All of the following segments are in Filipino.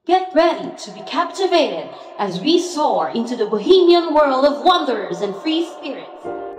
Get ready to be captivated as we soar into the bohemian world of wonders and free spirits.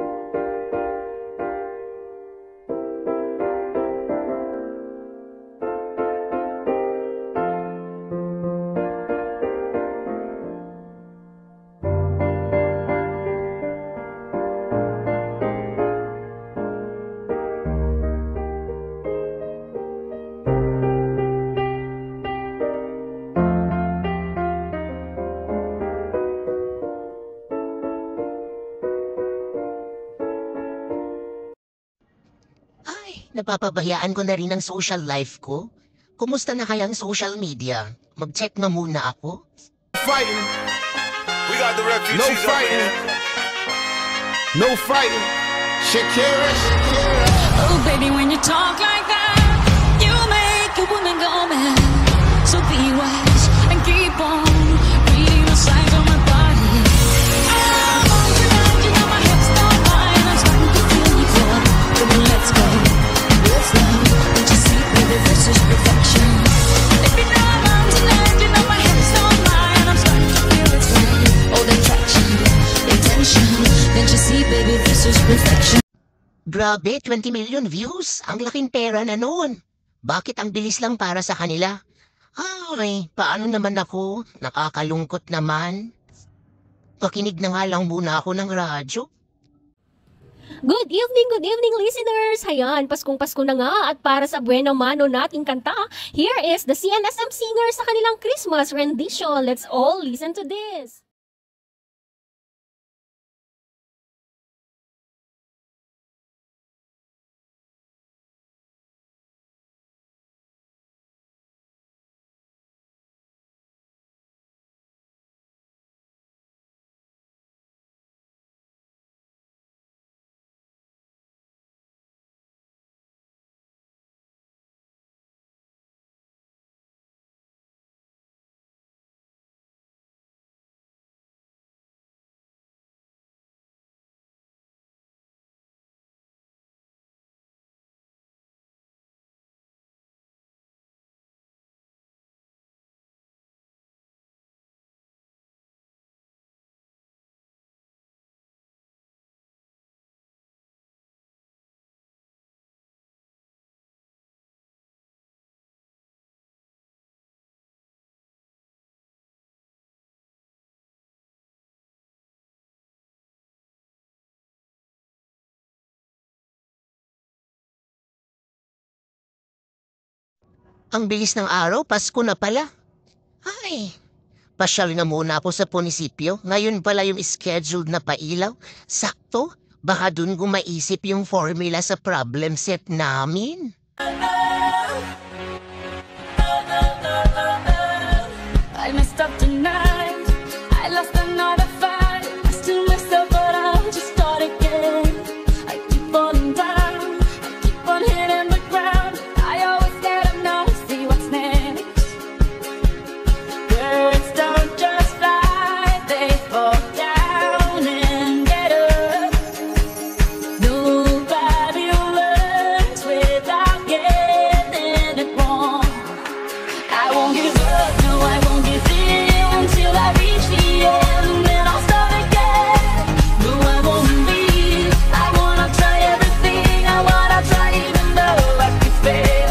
Napapabayaan ko na rin ang social life ko. Kumusta na kaya ang social media? Mag-check na muna ako. Fighting. We got the refugees. No fighting. No fighting. Shakira, Shakira. Oh, baby, when you talk like that, you make a woman go mad. So be wise and keep on reading the signs on my body. I'm on tonight, you know my hips don't lie, and I'm starting to feel you fall. Come on, let's go. Let's go. Don't you see, baby, this is perfection. If you know I'm on tonight, you know my hips don't lie, and I'm starting to feel it's right. Oh, the attraction, intention. Don't you see, baby, this is perfection. Grabe, 20 million views. Ang laking pera na noon. Bakit ang bilis lang para sa kanila? Ay, paano naman ako? Nakakalungkot naman. Pakinig na nga lang muna ako ng radyo. Good evening listeners! Hayan, Paskong-Pasko na nga at para sa Bueno Mano nating kanta, here is the CNSM Singers sa kanilang Christmas rendition. Let's all listen to this! Ang bilis ng araw, Pasko na pala. Ay, pasyal na muna ako sa munisipyo. Ngayon pala yung scheduled na pailaw. Sakto, baka dun ko maisip yung formula sa problem set namin. I messed up tonight. I lost another fight. I still messed up, but I'll just start again. I keep falling down. I keep on hitting the ground. I always gotta know, see what's next. Birds don't just fly, they fall down and get up. Nobody learns without getting it wrong. I won't give up, no, I won't give in until I reach the end. Then I'll start again. No, I won't leave. I wanna try everything. I wanna try even though I could fail.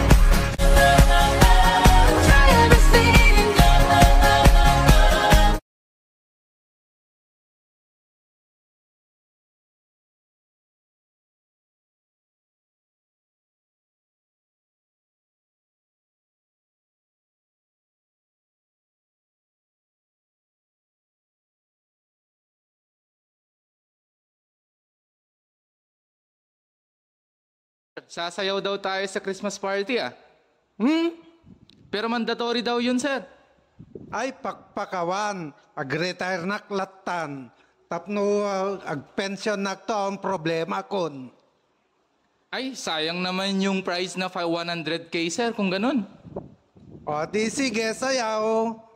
Try everything. Sasayaw daw tayo sa Christmas party ah. Pero mandatory daw yun, sir. Ay pakpakawan, ag-retire na klatan, tapno ag-pension na to ang problema kon. Ay, sayang naman yung prize na 100K, sir, kung ganun. O di sige, sayaw.